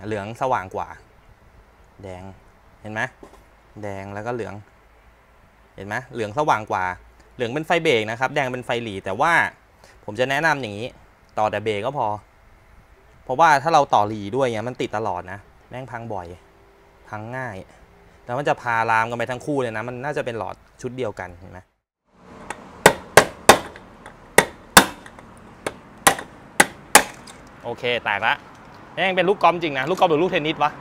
เหลืองสว่างกว่าแดงเห็นไหมแดงแล้วก็เหลืองเห็นไหมเหลืองสว่างกว่าเหลืองเป็นไฟเบรกนะครับแดงเป็นไฟหลีแต่ว่าผมจะแนะนำอย่างนี้ต่อแต่เบรกก็พอเพราะว่าถ้าเราต่อหลีด้วยเนี่ยมันติดตลอดนะแม่งพังบ่อยพังง่ายแล้วมันจะพาลามกันไปทั้งคู่เลยนะมันน่าจะเป็นหลอดชุดเดียวกันเห็นไหมโอเคแตกละนี่ยังเป็นลูกกอล์ฟจริงนะลูกกอล์ฟหรือลูกเทนนิสวะ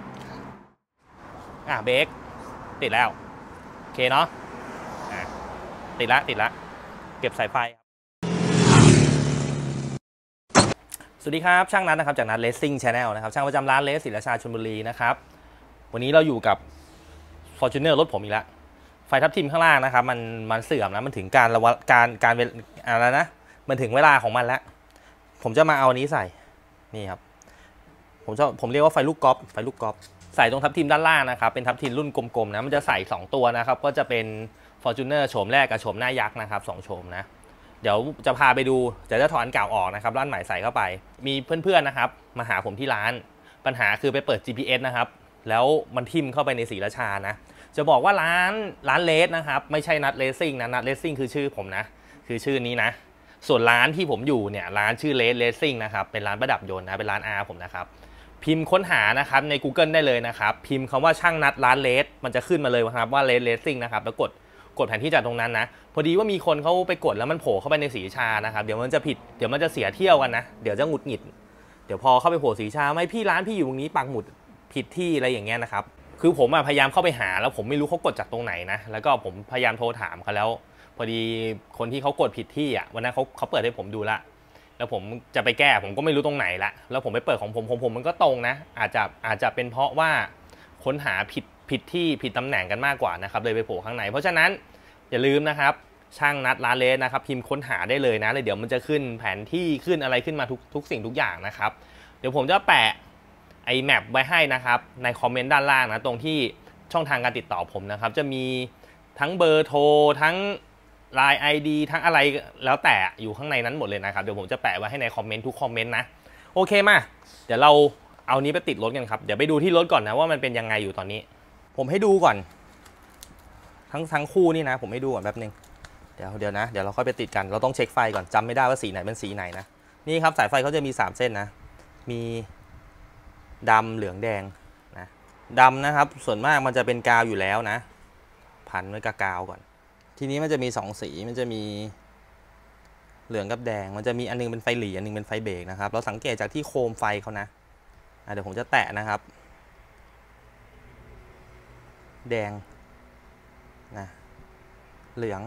เบรกติดแล้วโอเคเนาะติดละเก็บสายไฟสวัสดีครับช่างนัทนะครับจากนัทเลสซิ่ง Channel นะครับช่างประจำร้านเลสศรีราชาชลบุรีนะครับวันนี้เราอยู่กับ Fortuner รถผมอีกแล้วไฟทับทิมข้างล่างนะครับมันเสื่อมแล้วมันถึงการอะไรนะมันถึงเวลาของมันแล้วผมจะมาเอานี้ใส่นี่ครับผมเรียกว่าไฟลูกกอล์ฟใส่ตรงทับทิมด้านล่างนะครับเป็นทับทิมรุ่นกลมๆนะมันจะใส่2ตัวนะครับก็จะเป็น Fortuner โฉมแรกกับโฉมหน้ายักษ์นะครับ2โฉมนะเดี๋ยวจะพาไปดูจะถอนเก่าออกนะครับร้านใหม่ใส่เข้าไปมีเพื่อนๆนะครับมาหาผมที่ร้านปัญหาคือไปเปิด GPS นะครับแล้วมันทิ่มเข้าไปในศรีราชานะจะบอกว่าร้านเลสนะครับไม่ใช่นัทเลสซิ่งนะนัทเลสซิ่งคือชื่อผมนะคือชื่อนี้นะส่วนร้านที่ผมอยู่เนี่ยร้านชื่อเลสซิ่งนะครับเป็นร้านประดับยนต์นะเป็นร้านอาผมนะครับพิมพ์ค้นหานะครับใน Google ได้เลยนะครับพิมพ์คำว่าช่างนัทร้านเลสมันจะขึ้นมาเลยครับว่าเลสซิ่งนะครับแล้วกดแผนที่จากตรงนั้นนะพอดีว่ามีคนเขาไปกดแล้วมันโผล่เข้าไปในศรีราชานะครับเดี๋ยวมันจะผิดเดี๋ยวมันจะเสียเที่ยวกันนะเดี๋ยวจะหงุดหงิดเดี๋ยวพอเข้าไปโผล่ศรีราชาไม่พี่ร้านพี่อยู่ตรงนี้ปักหมุดผิดที่อะไรอย่างเงี้ยนะครับคือผมพยายามเข้าไปหาแล้วผมไม่รู้เขากดจากตรงไหนนะแล้วก็ผมพยายามโทรถามเขาแล้วพอดีคนที่เขากดผิดที่วันนั้นเขาเปิดให้ผมดูละแล้วผมจะไปแก้ผมก็ไม่รู้ตรงไหนละแล้วผมไปเปิดของผมมันก็ตรงนะอาจจะเป็นเพราะว่าค้นหาผิดที่ผิดตำแหน่งกันมากกว่านะครับเลยไปโผล่ข้างในเพราะฉะนั้นอย่าลืมนะครับช่างนัทร้านเลสนะครับพิมพ์ค้นหาได้เลยนะเลยเดี๋ยวมันจะขึ้นแผนที่ขึ้นอะไรขึ้นมาทุกสิ่งทุกอย่างนะครับเดี๋ยวผมจะแปะไอแมปไว้ให้นะครับในคอมเมนต์ด้านล่างนะตรงที่ช่องทางการติดต่อผมนะครับจะมีทั้งเบอร์โทรทั้ง Line ID ทั้งอะไรแล้วแต่อยู่ข้างในนั้นหมดเลยนะครับเดี๋ยวผมจะแปะไว้ให้ในคอมเมนต์ทุกคอมเมนต์นะโอเคมาเดี๋ยวเราเอานี้ไปติดรถกันครับเดี๋ยวไปดูที่รถก่อนนะว่ามันเป็นยังไงอยู่ตอนนี้ผมให้ดูก่อนทั้งคู่นี่นะผมให้ดูก่อนแป๊บนึงเดี๋ยวนะเดี๋ยวเราค่อยไปติดกันเราต้องเช็คไฟก่อนจำไม่ได้ว่าสีไหนเป็นสีไหนนะนี่ครับสายไฟเขาจะมี3เส้นนะมีดำเหลืองแดงนะดำนะครับส่วนมากมันจะเป็นกาวอยู่แล้วนะพันไว้กับกาวก่อนทีนี้มันจะมี2สีมันจะมีเหลืองกับแดงมันจะมีอันนึงเป็นไฟหลีอันนึงเป็นไฟเบรกนะครับเราสังเกตจากที่โคมไฟเขานะเดี๋ยวผมจะแตะนะครับแดงนะเหลื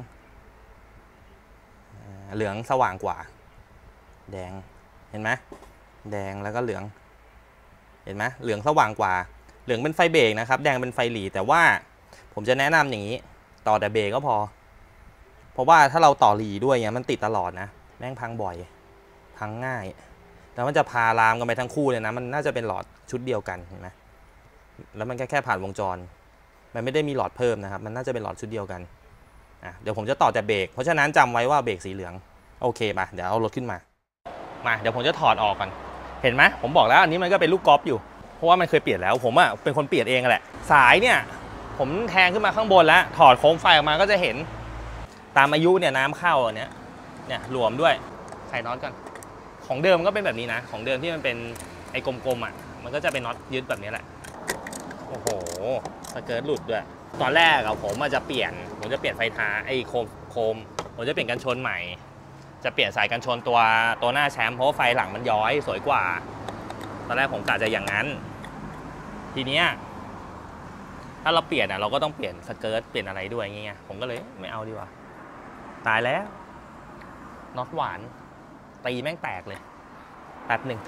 องสว่างกว่าแดงเห็นไหมแดงแล้วก็เหลืองเห็นไหมเหลืองสว่างกว่าเหลืองเป็นไฟเบรกนะครับแดงเป็นไฟหลีแต่ว่าผมจะแนะนำอย่างนี้ต่อแต่เบรกก็พอเพราะว่าถ้าเราต่อหลีด้วยเนี่ยมันติดตลอดนะแม่งพังบ่อยพังง่ายแล้วมันจะพาลามกันไปทั้งคู่เลยนะมันน่าจะเป็นหลอดชุดเดียวกันเห็นไหมแล้วมันแค่ผ่านวงจรมันไม่ได้มีหลอดเพิ่มนะครับมันน่าจะเป็นหลอดชุดเดียวกันเดี๋ยวผมจะต่อแต่เบรกเพราะฉะนั้นจำไว้ว่าเบรกสีเหลืองโอเคมาเดี๋ยวเอารถขึ้นมาเดี๋ยวผมจะถอดออกก่อนเห็นไหมผมบอกแล้วอันนี้มันก็เป็นลูกกอล์ฟอยู่เพราะว่ามันเคยเปลี่ยนแล้วผมเป็นคนเปลี่ยนเองแหละสายเนี่ยผมแทงขึ้นมาข้างบนแล้วถอดโคมไฟออกมาก็จะเห็นตามอายุเนี่ยน้ำเข้าอันเนี่ยหลวมด้วยไขน็อตก่อนของเดิมก็เป็นแบบนี้นะของเดิมที่มันเป็นไอ้กลมๆมันก็จะเป็นน็อตยึดแบบนี้แหละโอ้โหสเกิร์ตหลุดด้วยตอนแรกผมจะเปลี่ยนไฟท้ายไอ้โคมผมจะเปลี่ยนกันชนใหม่จะเปลี่ยนสายกันชนตัวหน้าแชมป์เพราะว่าไฟหลังมันย้อยสวยกว่าตอนแรกผมกะจะอย่างนั้นทีเนี้ยถ้าเราเปลี่ยนเราก็ต้องเปลี่ยนสเกิร์ตเปลี่ยนอะไรด้วยอย่างเงี้ยผมก็เลยไม่เอาดีกว่าตายแล้วน็อตหวานตีแม่งแตกเลยแป๊บหนึ่ง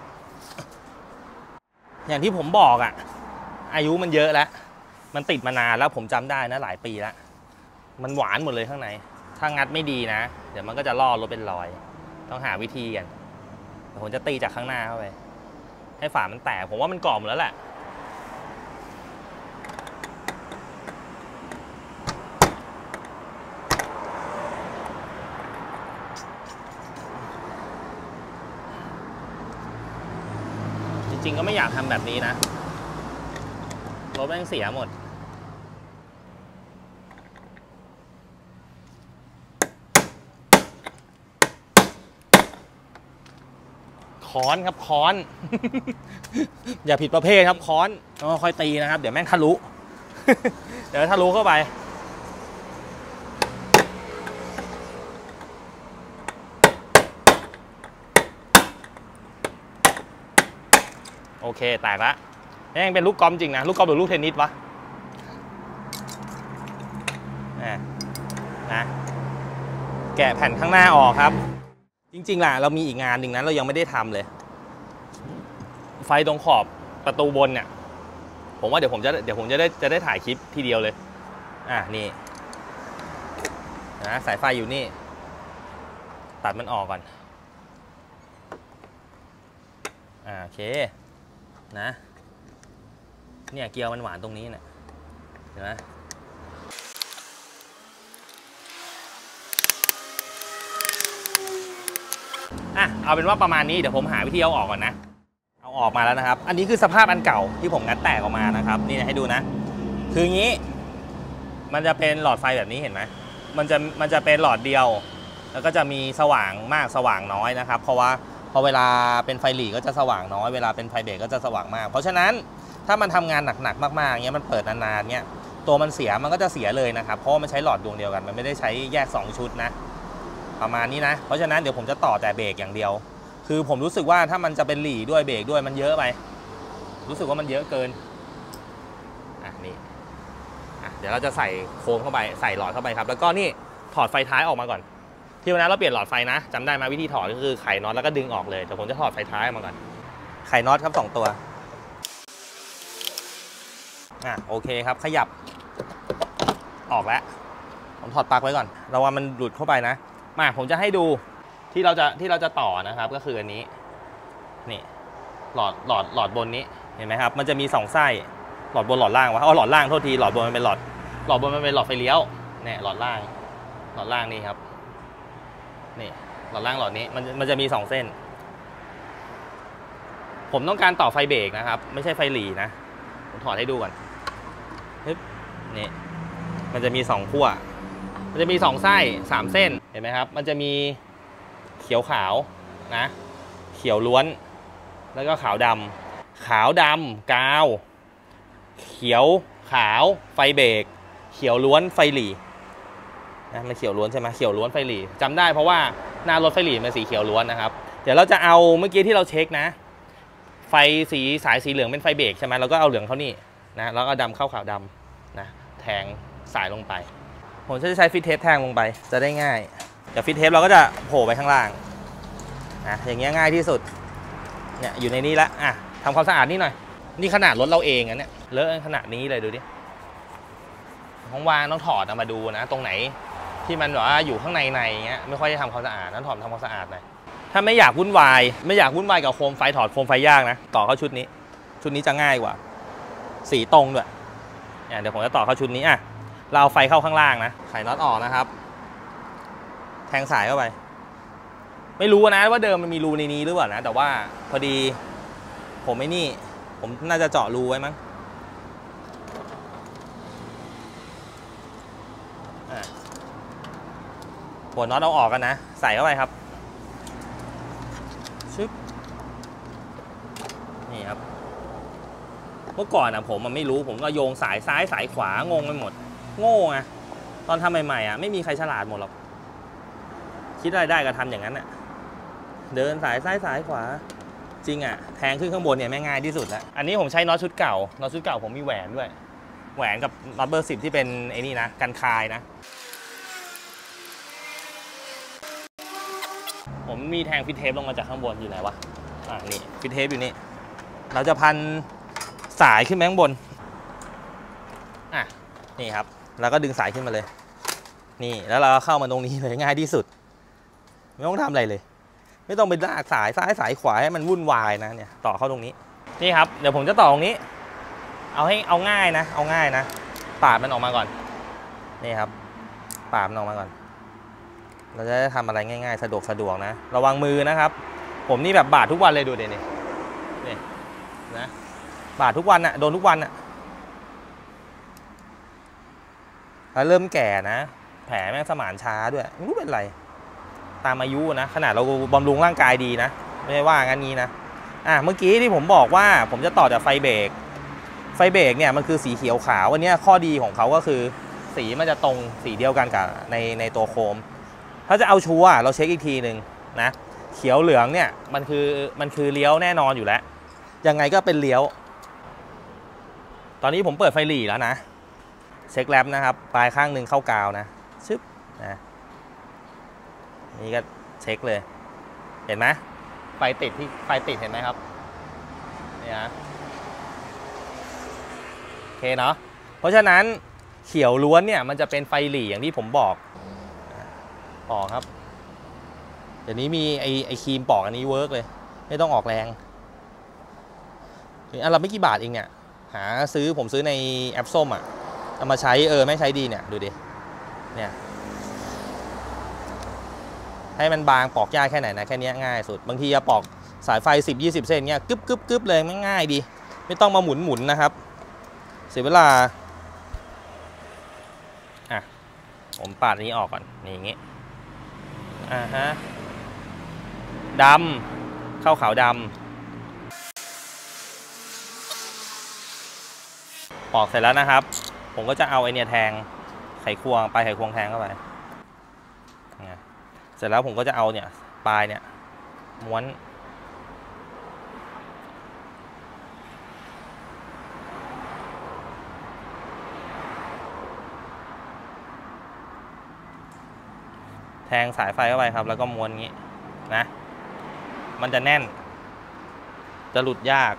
อย่างที่ผมบอกอายุมันเยอะแล้วมันติดมานานแล้วผมจำได้นะหลายปีแล้วมันหวานหมดเลยข้างในถ้างัดไม่ดีนะเดี๋ยวมันก็จะล่อรถเป็นรอยต้องหาวิธีกันผมจะตีจากข้างหน้าเข้าไปให้ฝามันแตกผมว่ามันกรอบหมดแล้วแหละจริงๆก็ไม่อยากทำแบบนี้นะรถแม่งเสียหมดค้อนครับค้อน อย่าผิดประเภทครับค้อนต้องค่อยตีนะครับเดี๋ยวแม่งทะลุ เดี๋ยวทะลุเข้าไปโอเคแตกละนี่ยังเป็นลูกกอล์ฟจริงนะลูกกอล์ฟหรือลูกเทนนิสวะนะแกะแผ่นข้างหน้าออกครับจริงๆล่ะเรามีอีกงานหนึ่งนั้นเรายังไม่ได้ทำเลยไฟตรงขอบประตูบนเนี่ยผมว่าเดี๋ยวผมจะได้ถ่ายคลิปทีเดียวเลยนี่นะสายไฟอยู่นี่ตัดมันออกก่อนโอเคนะเนี่ยเกียวมันหวานตรงนี้เนี่ยเห็นไหมเอาเป็นว่าประมาณนี้เดี๋ยวผมหาวิธีเอาออกก่อนนะเอาออกมาแล้วนะครับอันนี้คือสภาพอันเก่าที่ผมงัดแตกออกมานะครับนี่ให้ดูนะคืออย่างนี้มันจะเป็นหลอดไฟแบบนี้เห็นไหมมันจะเป็นหลอดเดียวแล้วก็จะมีสว่างมากสว่างน้อยนะครับเพราะว่าพอเวลาเป็นไฟหลีก็จะสว่างน้อยเวลาเป็นไฟเบรกก็จะสว่างมากเพราะฉะนั้นถ้ามันทำงานหนักๆมากๆเงี้ยมันเปิดนานๆเงี้ยตัวมันเสียมันก็จะเสียเลยนะครับเพราะมันใช้หลอดดวงเดียวกันมันไม่ได้ใช้แยก2ชุดนะประมาณนี้นะเพราะฉะนั้นเดี๋ยวผมจะต่อแต่เบรกอย่างเดียวคือผมรู้สึกว่าถ้ามันจะเป็นหลีด้วยเบรกด้วยมันเยอะไปรู้สึกว่ามันเยอะเกินนี่เดี๋ยวเราจะใส่โค้งเข้าไปใส่หลอดเข้าไปครับแล้วก็นี่ถอดไฟท้ายออกมาก่อนที่วันนั้นเราเปลี่ยนหลอดไฟนะจำได้ไหมวิธีถอดก็คือไขน็อตแล้วก็ดึงออกเลยแต่ผมจะถอดไฟท้ายออกมาก่อนไขน็อตครับ2ตัวโอเคครับขยับออกแล้วผมถอดปลั๊กไว้ก่อนระวังมันหลุดเข้าไปนะมาผมจะให้ดูที่เราจะต่อนะครับก็คืออันนี้นี่หลอดบนนี้เห็นไหมครับมันจะมี2ไส้หลอดบนหลอดล่างวะหลอดล่างโทษทีหลอดบนมันเป็นหลอดบนมันเป็นหลอดไฟเลี้ยวเนี่ยหลอดล่างนี่ครับนี่หลอดล่างหลอดนี้มันจะมี2เส้นผมต้องการต่อไฟเบรกนะครับไม่ใช่ไฟหลีนะผมถอดให้ดูก่อนนี่มันจะมี2ขั้วมันจะมี2ไส้3เส้นเห็นไหมครับมันจะมีเขียวขาวนะเขียวล้วนแล้วก็ขาวดำกาวเขียวขาวไฟเบรกเขียวล้วนไฟหลีนะมันเขียวล้วนใช่ไหมเขียวล้วนไฟหลีจำได้เพราะว่าหน้ารถไฟหลีเป็นสีเขียวล้วนนะครับเดี๋ยวเราจะเอาเมื่อกี้ที่เราเช็คนะไฟสายสีเหลืองเป็นไฟเบรกใช่ไหมเราก็เอาเหลืองเข้านี่นะแล้วก็ดำเข้าขาวดำนะแทงสายลงไปผมจะใช้ฟิตเทปแทงลงไปจะได้ง่ายแต่ฟิตเทปเราก็จะโผล่ไปข้างล่างอย่างเงี้ยง่ายที่สุดเนี่ยอยู่ในนี้แล้วทำความสะอาดนี่หน่อยนี่ขนาดรถเราเองเนี่ยเลอะขนาดนี้เลยดูดิห้องว่างต้องถอดมาดูนะตรงไหนที่มันแบบว่าอยู่ข้างในเงี้ยไม่ค่อยได้ทำความสะอาดต้องถอดทำความสะอาดหน่อยถ้าไม่อยากวุ่นวายกับโคมไฟถอดโคมไฟยากนะต่อเข้าชุดนี้จะง่ายกว่าสีตรงด้วยเดี๋ยวผมจะต่อเข้าชุดนี้เราเอาไฟเข้าข้างล่างนะไขน็อตออกนะครับแทงสายเข้าไปไม่รู้นะว่าเดิมมันมีรูในนี้หรือเปล่านะแต่ว่าพอดีผมน่าจะเจาะรูไว้มั้งหัวน็อตเอาออกกันนะใส่เข้าไปครับชึบนี่ครับเมื่อก่อนผมมันไม่รู้ผมก็โยงสายซ้ายสายขวางงไปหมดโง่ไงตอนทำใหม่ๆไม่มีใครฉลาดหมดหรอกคิดอะไรได้ก็ทำอย่างนั้นเดินสายซ้ายสายขวาจริงแทงขึ้นข้างบนเนี่ยแม่งง่ายที่สุดแล้วอันนี้ผมใช้น็อตชุดเก่าผมมีแหวนด้วยแหวนกับน็อตเบอร์10ที่เป็นไอ้นี่นะกันคายนะผมมีแทงฟิตเทปลงมาจากข้างบนอยู่ไหนวะนี่ฟิตเทปอยู่นี่เราจะพันสายขึ้นไปข้างบนนี่ครับแล้วก็ดึงสายขึ้นมาเลยนี่แล้วเราก็เข้ามาตรงนี้เลยง่ายที่สุดไม่ต้องทำอะไรเลยไม่ต้องไปลากสายซ้ายสายขวาให้มันวุ่นวายนะเนี่ยต่อเข้าตรงนี้นี่ครับเดี๋ยวผมจะต่อตรงนี้เอาง่ายนะปาดมันออกมาก่อนนี่ครับปาดมันออกมาก่อนเราจะได้ทำอะไรง่ายๆสะดวกนะระวังมือนะครับผมนี่แบบบาดทุกวันเลยดูดินี่นะบาดทุกวันอะโดนทุกวันอะแล้วเริ่มแก่นะแผลแม่งสมานช้าด้วยไม่รู้เป็นไรตามอายุนะขนาดเราบำรุงร่างกายดีนะไม่ได้ว่างั้นนี้นะเมื่อกี้ที่ผมบอกว่าผมจะต่อจากไฟเบรกเนี่ยมันคือสีเขียวขาววันนี้ข้อดีของเขาก็คือสีมันจะตรงสีเดียวกันกับในตัวโคมถ้าจะเอาชัวร์เราเช็คอีกทีหนึ่งนะเขียวเหลืองเนี่ยมันคือเลี้ยวแน่นอนอยู่แล้วยังไงก็เป็นเลี้ยวตอนนี้ผมเปิดไฟหลีแล้วนะเช็คแรปนะครับปลายข้างหนึ่งเข้ากาวนะชึบนะนี่ก็เช็คเลยเห็นไหมไฟติดเห็นไหมครับนี่นะโอเคเนาะเพราะฉะนั้นเขียวล้วนเนี่ยมันจะเป็นไฟหลีอย่างที่ผมบอกครับเดี๋ยวนี้มีไอครีมปอกอันนี้เวิร์กเลยไม่ต้องออกแรงอันละไม่กี่บาทเองเนี่ยผมซื้อในแอปส้มเอามาใช้ไม่ใช้ดีเนี่ยดูดิเนี่ยให้มันบางปอกยากแค่ไหนนะแค่นี้ง่ายสุดบางทีจะปอกสายไฟ10-20 เส้นเนี่ยกึบเลยไม่ง่ายดีไม่ต้องมาหมุนนะครับเสียเวลาผมปาดนี้ออกก่อนนี่อย่างงี้ดำเข้าขาวดำปอกเสร็จแล้วนะครับผมก็จะเอาไอเนี่ยแทงไขควงแทงเข้าไปเสร็จแล้วผมก็จะเอาเนี่ยปลายเนี่ยม้วนแทงสายไฟเข้าไปครับแล้วก็ม้วนงี้นะมันจะแน่นจะหลุดยาก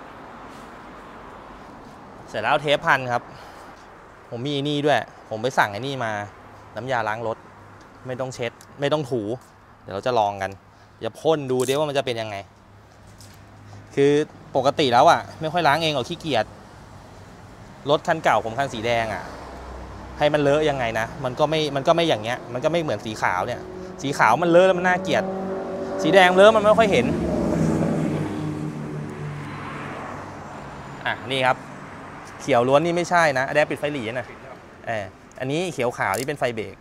เสร็จแล้วเทปพันครับผมมีนี่ด้วยผมไปสั่งไอ้นี่มาน้ำยาล้างรถไม่ต้องเช็ดไม่ต้องถูเดี๋ยวเราจะลองกันจะพ่นดูดิว่ามันจะเป็นยังไงคือปกติแล้วไม่ค่อยล้างเองหรอกขี้เกียจรถคันเก่าผมคันสีแดงให้มันเลอะยังไงนะมันก็ไม่อย่างเงี้ยมันก็ไม่เหมือนสีขาวเนี่ยสีขาวมันเลอะแล้วมันน่าเกลียดสีแดงเลอะมันไม่ค่อยเห็นนี่ครับเขียวล้วนนี่ไม่ใช่นะอันนี้ปิดไฟหลีนะอันนี้เขียวขาวที่เป็นไฟเบรก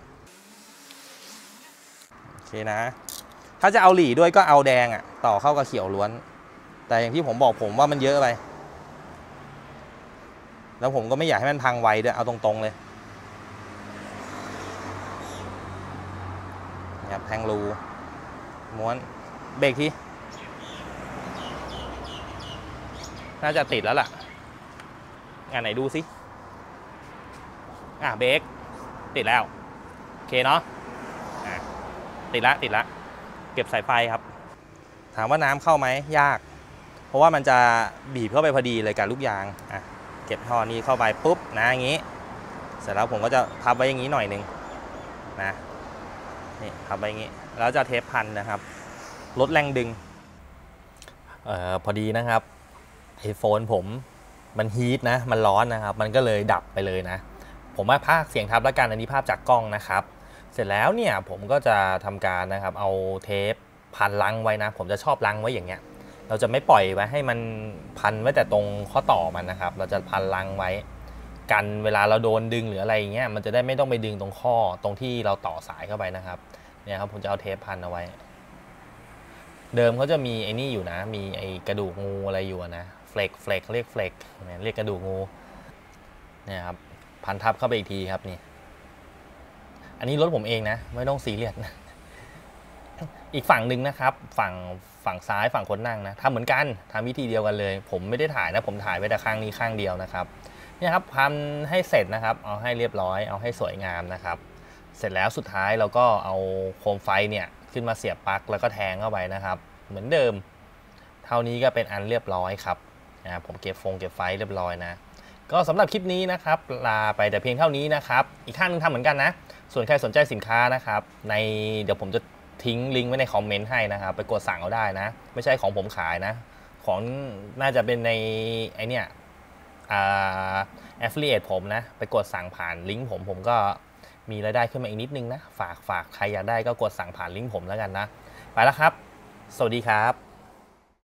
โอเคนะถ้าจะเอาหลีด้วยก็เอาแดงต่อเข้ากับเขียวล้วนแต่อย่างที่ผมบอกผมว่ามันเยอะไปแล้วผมก็ไม่อยากให้มันพังไวด้วยเอาตรงๆเลยเนี่ยแทงรูม้วนเบรกทีน่าจะติดแล้วล่ะไหนดูสิเบรกติดแล้วโอเคเนาะติดละเก็บสายไฟครับถามว่าน้ำเข้าไหมยากเพราะว่ามันจะบีบเข้าไปพอดีเลยกับลูกยางเก็บท่อนี้เข้าไปปุ๊บนะอย่างนี้เสร็จแล้วผมก็จะพับไว้อย่างนี้หน่อยนึงนะนี่พับไว้อย่างนี้แล้วจะเทปพันนะครับลดแรงดึงพอดีนะครับไอโฟนผมมันฮีทนะมันร้อนนะครับมันก็เลยดับไปเลยนะผมว่าภาคเสียงทับแล้วกันอันนี้ภาพจากกล้องนะครับเสร็จแล้วเนี่ยผมก็จะทำการนะครับเอาเทปพันลังไว้นะผมจะชอบลังไว้อย่างเงี้ยเราจะไม่ปล่อยไว้ให้มันพันไว้แต่ตรงข้อต่อมันนะครับเราจะพันลังไว้กันเวลาเราโดนดึงหรืออะไรเงี้ยมันจะได้ไม่ต้องไปดึงตรงข้อตรงที่เราต่อสายเข้าไปนะครับเนี่ยครับผมจะเอาเทปพันเอาไว้เดิมเขาจะมีไอ้นี่อยู่นะมีไอ้กระดูกงูอะไรอยู่นะเฟลกเรียกเฟลกเนี่ยเรียกกระดูกงูเนี่ยครับพันทับเข้าไปอีกทีครับนี่อันนี้รถผมเองนะไม่ต้องซีเรียสนะอีกฝั่งหนึ่งนะครับฝั่งซ้ายฝั่งคนนั่งนะทำเหมือนกันทำวิธีเดียวกันเลยผมไม่ได้ถ่ายนะผมถ่ายไว้แต่ข้างนี้ข้างเดียวนะครับเนี่ยครับพันให้เสร็จนะครับเอาให้เรียบร้อยเอาให้สวยงามนะครับเสร็จแล้วสุดท้ายเราก็เอาโคมไฟเนี่ยขึ้นมาเสียบปลั๊กแล้วก็แทงเข้าไปนะครับเหมือนเดิมเท่านี้ก็เป็นอันเรียบร้อยครับผมเก็บไฟเรียบร้อยนะก็สำหรับคลิปนี้นะครับลาไปแต่เพียงเท่านี้นะครับอีกข้างนึงทำเหมือนกันนะส่วนใครสนใจสินค้านะครับเดี๋ยวผมจะทิ้งลิงก์ไว้ในคอมเมนต์ให้นะครับไปกดสั่งเอาได้นะไม่ใช่ของผมขายนะของน่าจะเป็นในไอเนี่ยaffiliate ผมนะไปกดสั่งผ่านลิงก์ผมก็มีรายได้ขึ้นมาอีกนิดนึงนะฝากใครอยากได้ก็กดสั่งผ่านลิงก์ผมแล้วกันนะไปแล้วครับสวัสดีครับ